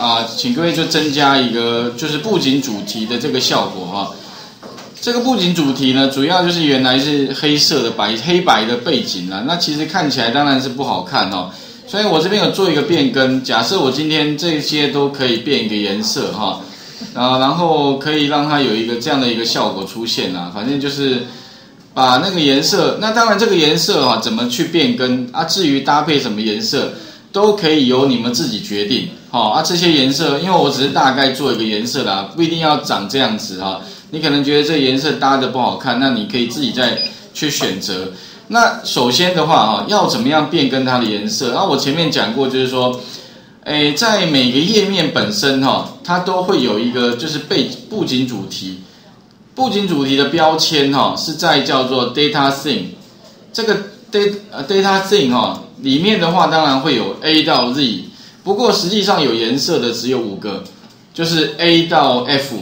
请各位就增加一个就是布景主题的这个效果哈。这个布景主题呢，主要就是原来是黑色的黑白的背景啦，那其实看起来当然是不好看哦。所以我这边有做一个变更，假设我今天这些都可以变一个颜色哈，然后可以让它有一个这样的一个效果出现啦。反正就是把那个颜色，那当然这个颜色怎么去变更啊？至于搭配什么颜色，都可以由你们自己决定。这些颜色，因为我只是大概做一个颜色啦，不一定要长这样子哈。你可能觉得这个颜色搭的不好看，那你可以自己再去选择。那首先的话要怎么样变更它的颜色？我前面讲过，就是说，在每个页面本身它都会有一个就是布景主题。布景主题的标签是在叫做 data theme。这个 data theme 里面的话，当然会有 A 到 Z， 不过实际上有颜色的只有5个，就是 A 到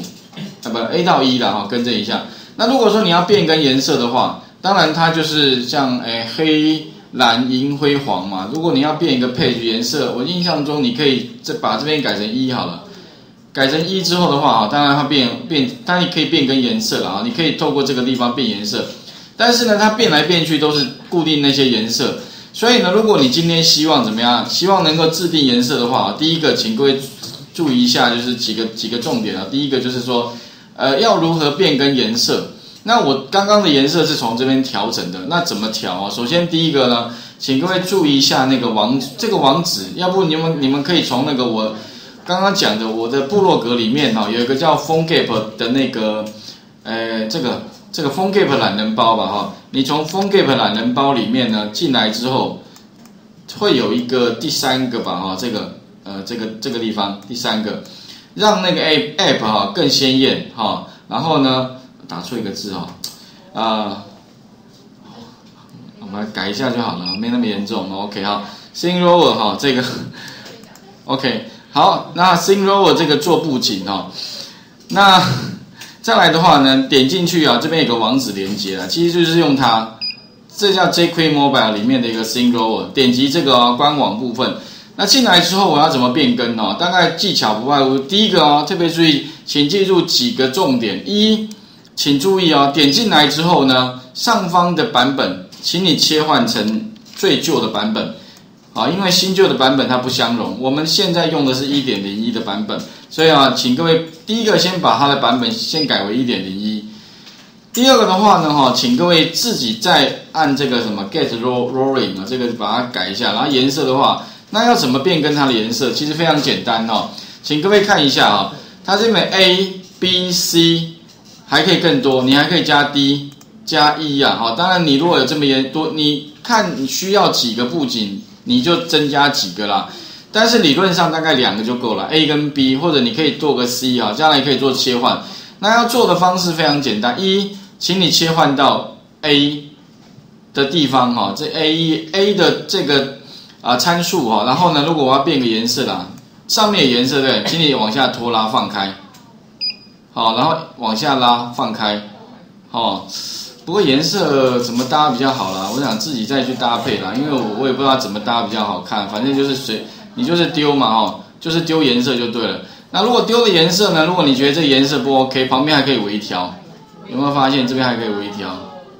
F。A 到 E 啦，更正一下。那如果说你要变更颜色的话，当然它就是像黑、蓝、银、灰、黄嘛。如果你要变一个 page 颜色，我印象中你可以把这边改成1好了。改成1之后的话，当然它当然可以变更颜色了你可以透过这个地方变颜色。但是呢，它变来变去都是固定那些颜色。所以呢，如果你今天希望怎么样，希望能够制定颜色的话，第一个请各位注意一下，就是几个重点第一个就是说。要如何变更颜色？那我刚刚的颜色是从这边调整的，那怎么调首先第一个呢，请各位注意一下那个这个网址，要不你们可以从那个我刚刚讲的我的部落格里面有一个叫 PhoneGap 的那个这个 PhoneGap 懒人包吧你从 PhoneGap 懒人包里面呢进来之后，会有一个第3个吧这个地方第3个。让那个 app 更鲜艳然后呢打错一个字我们来改一下就好了，没那么严重 OK Synrower 这个 OK 好，那 Synrower 这个做布景那再来的话呢，点进去这边有个网址连接其实就是用它，这叫 jQuery Mobile 里面的一个 Synrower， 点击这个官网部分。那进来之后我要怎么变更大概技巧不外乎第一个特别注意，请记住几个重点。请注意点进来之后呢，上方的版本请你切换成最旧的版本因为新旧的版本它不相容，我们现在用的是 1.01 的版本，所以请各位第一个先把它的版本先改为 1.01。第二个的话呢请各位自己再按这个什么 get rolling 这个把它改一下，然后颜色的话，那要怎么变更它的颜色？其实非常简单请各位看一下它这边 A、B、C 还可以更多，你还可以加 D 加 E 当然你如果有这么多，你看你需要几个布景，你就增加几个啦。但是理论上大概2个就够了 ，A 跟 B， 或者你可以做个 C 将来可以做切换。那要做的方式非常简单，请你切换到 A 的地方这 A 的这个参数然后呢，如果我要变个颜色啦，上面的颜色对，请你往下拖拉放开，然后往下拉放开，不过颜色怎么搭比较好啦？我想自己再去搭配啦，因为我也不知道怎么搭比较好看，反正就是你就是丢嘛就是丢颜色就对了。那如果丢的颜色呢？如果你觉得这颜色不 OK， 旁边还可以微调，有没有发现这边还可以微调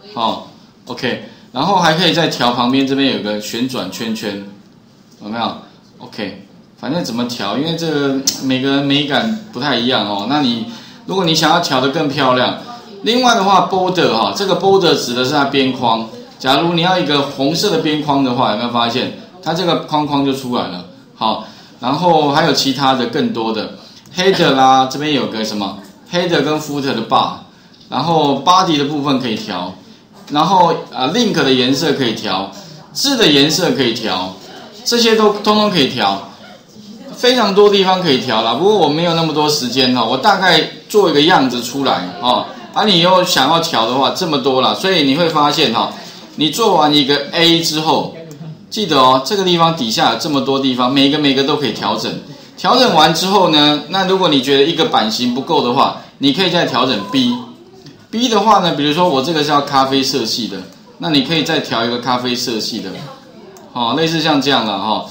？OK。然后还可以再调旁边这边有个旋转圈圈，有没有 ？OK， 反正怎么调，因为这个每个人美感不太一样那如果你想要调得更漂亮，另外的话 border 这个 border 指的是它边框。假如你要一个红色的边框的话，有没有发现它这个框框就出来了？然后还有其他的更多的 header 啦，这边有个什么 header 跟 footer 的 bar， 然后 body 的部分可以调。然后link 的颜色可以调，字的颜色可以调，这些都通通可以调，非常多地方可以调啦。不过我没有那么多时间我大概做一个样子出来你又想要调的话，这么多啦，所以你会发现你做完一个 A 之后，记得这个地方底下有这么多地方，每个都可以调整。调整完之后呢，那如果你觉得一个版型不够的话，你可以再调整 B 的话呢，比如说我这个是要咖啡色系的，那你可以再调一个咖啡色系的，类似像这样的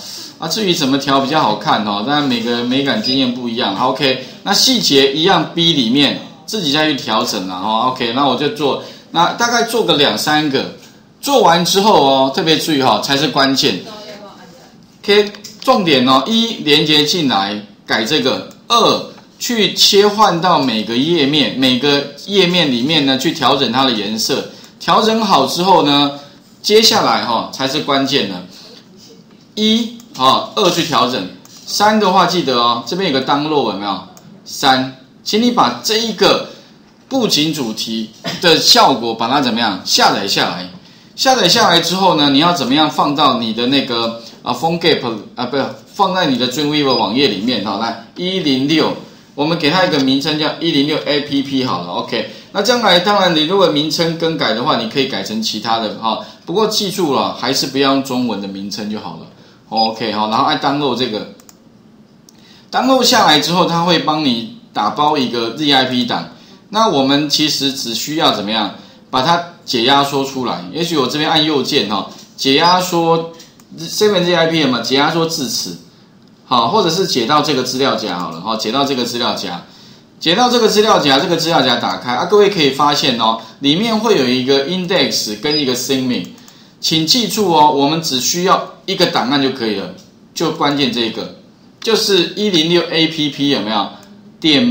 啊，至于怎么调比较好看哦，当然每个美感经验不一样。好 OK， 那细节一样 B 里面自己再去调整啦。哦 OK， 那我就做，那大概做个2、3个，做完之后哦，特别注意哈、哦，才是关键。OK， 重点哦，一连接进来改这个，2去切换到每个页面里面呢去调整它的颜色，调整好之后呢，接下来哈、哦、才是关键的。2去调整，3的话记得哦，这边有个download有没有？3，请你把这一个布景主题的效果把它怎么样下载下来？下载下来之后呢，你要怎么样放到你的那个PhoneGap 不是放在你的 Dreamweaver 网页里面哈？来106，我们给它一个名称叫106 APP 好了 ，OK。那将来当然你如果名称更改的话，你可以改成其他的哈。不过记住了，还是不要用中文的名称就好了。OK 好，然后按 download 这个 ，download 下来之后，它会帮你打包一个 ZIP 档。那我们其实只需要怎么样把它解压缩出来？也许我这边按右键哈，解压缩 7ZIP 嘛，解压缩字词，好，或者是解到这个资料夹好了，好，解到这个资料夹，解到这个资料夹，这个资料夹打开啊，各位可以发现哦，里面会有一个 index 跟一个 theming。请记住哦，我们只需要一个档案就可以了，就关键这个，就是106 APP 有没有？点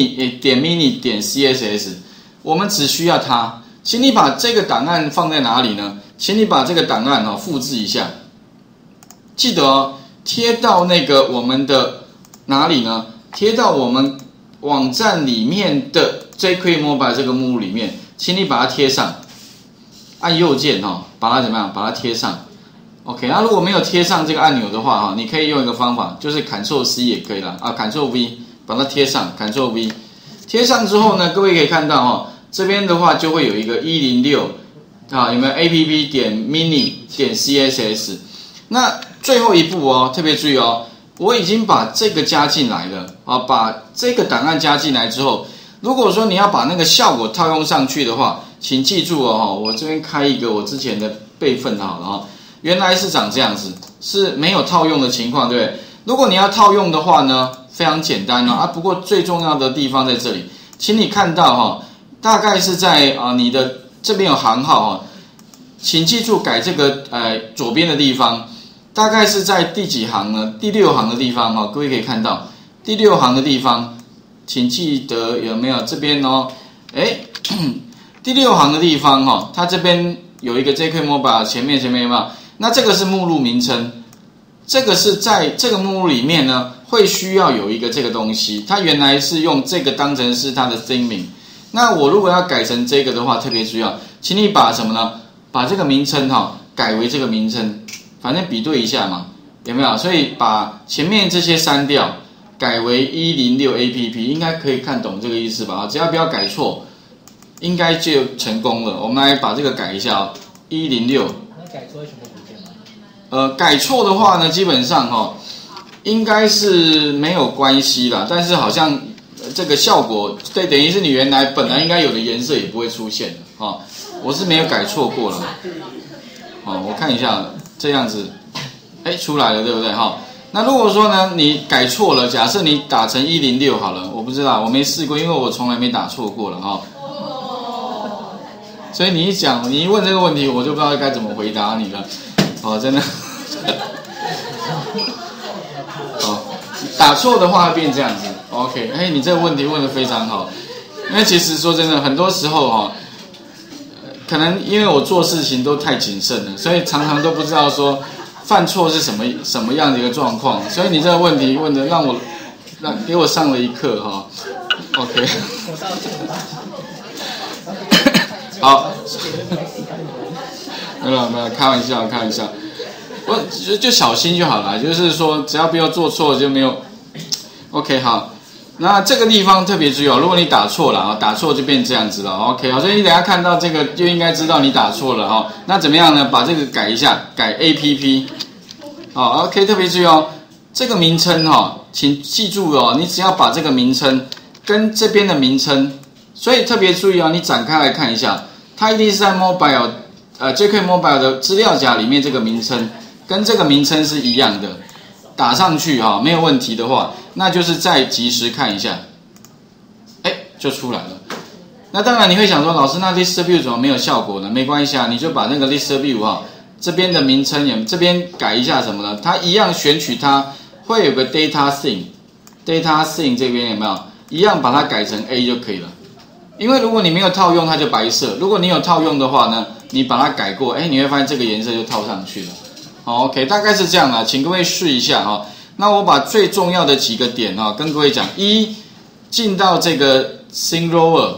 mini.css， 我们只需要它。请你把这个档案放在哪里呢？请你把这个档案复制一下，记得哦，贴到那个我们的哪里呢？贴到我们网站里面的 jQuery Mobile 这个目录里面，请你把它贴上。按右键把它怎么样？把它贴上。OK， 那如果没有贴上这个按钮的话你可以用一个方法，就是 Ctrl C 也可以啦，Ctrl V 把它贴上 ，Ctrl V 贴上之后呢，各位可以看到这边的话就会有一个106有没有 APP 点 mini 点 CSS。那最后一步特别注意我已经把这个加进来了把这个档案加进来之后，如果说你要把那个效果套用上去的话，请记住我这边开一个我之前的备份好了原来是长这样子，是没有套用的情况，对不对？如果你要套用的话呢，非常简单不过最重要的地方在这里，请你看到大概是在你的这边有行号请记住改这个左边的地方，大概是在第几行呢？第6行的地方各位可以看到第6行的地方，请记得有没有这边第6行的地方它这边有一个 jQuery Mobile 前面有没有？那这个是目录名称，这个是在这个目录里面呢会需要有一个这个东西，它原来是用这个当成是它的 theming。那我如果要改成这个的话，特别注意请你把什么呢？把这个名称改为这个名称，反正比对一下嘛，有没有？所以把前面这些删掉，改为106 APP， 应该可以看懂这个意思吧？只要不要改错，应该就成功了。我们来把这个改一下106。 那改错会全部不见吗？ 改错的话呢，基本上应该是没有关系啦，但是好像这个效果，对，等于是你原来本来应该有的颜色也不会出现我是没有改错过了。我看一下这样子，出来了，对不对那如果说呢，你改错了，假设你打成106好了，我不知道，我没试过，因为我从来没打错过了所以你一问这个问题，我就不知道该怎么回答你了。真的。打错的话会变这样子。OK， 你这个问题问得非常好。因为其实说真的，很多时候可能因为我做事情都太谨慎了，所以常常都不知道说犯错是什么样的一个状况。所以你这个问题问得给我上了一课OK。好，没有，开玩笑，就小心就好了，就是说只要不要做错就没有。OK， 好，那这个地方特别注意如果你打错了打错就变这样子了。OK， 所以你等一下看到这个就应该知道你打错了那怎么样呢？把这个改一下，改 APP。OK， 特别注意这个名称请记住你只要把这个名称跟这边的名称，所以特别注意你展开来看一下。它一定是在 Mobile jQuery Mobile 的资料夹里面，这个名称跟这个名称是一样的。 打上去哈，没有问题的话，那就是再及时看一下，哎，就出来了。那当然你会想说，老师，那 list view 怎么没有效果呢？没关系啊，你就把那个 list view 哈这边的名称也这边改一下什么呢？它一样选取它会有个 data thing 这边有没有？一样把它改成 A 就可以了。因为如果你没有套用，它就白色；如果你有套用的话呢，你把它改过，哎，你会发现这个颜色就套上去了。好 ，OK， 大概是这样啦，请各位试一下哈。那我把最重要的几个点哈跟各位讲：一，进到这个 SyncRover，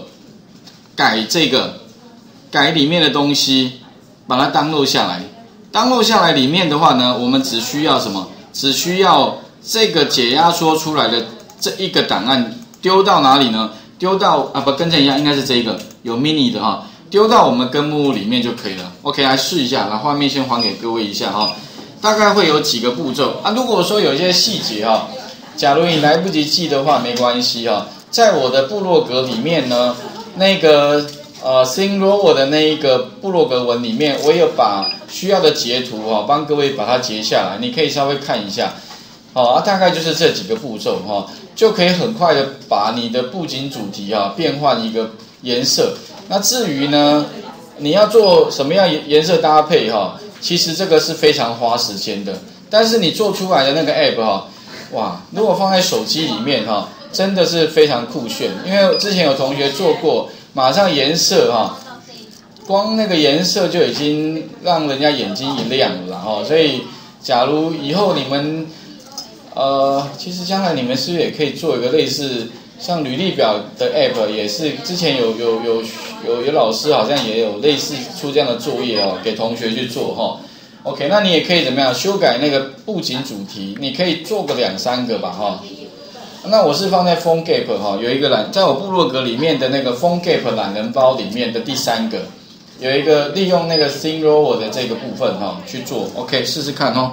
改里面的东西，把它download下来。download下来里面的话呢，我们只需要什么？只需要这个解压缩出来的这一个档案丢到哪里呢？丢到跟这一样，应该是这个有 mini 的哈，丢到我们根目录里面就可以了。OK， 来试一下，来画面先还给各位一下哈，大概会有几个步骤啊。如果说有一些细节哈，假如你来不及记的话，没关系哈，在我的部落格里面呢，那个SyncRover 的那一个部落格文里面，我有把需要的截图哈，帮各位把它截下来，你可以稍微看一下。好大概就是这几个步骤哈，就可以很快的把你的布景主题变换一个颜色。那至于呢，你要做什么样颜色搭配其实这个是非常花时间的。但是你做出来的那个 app 哇，如果放在手机里面真的是非常酷炫。因为之前有同学做过，马上颜色光那个颜色就已经让人家眼睛一亮了啦所以假如以后你们其实将来你们是不是也可以做一个类似像履历表的 app， 也是之前有老师好像也有类似出这样的作业给同学去做OK， 那你也可以怎么样修改那个布景主题，你可以做个2-3个吧那我是放在 PhoneGap 有一个在我部落格里面的那个 PhoneGap 懒人包里面的第3个，有一个利用那个 SyncRover 的这个部分去做 ，OK， 试试看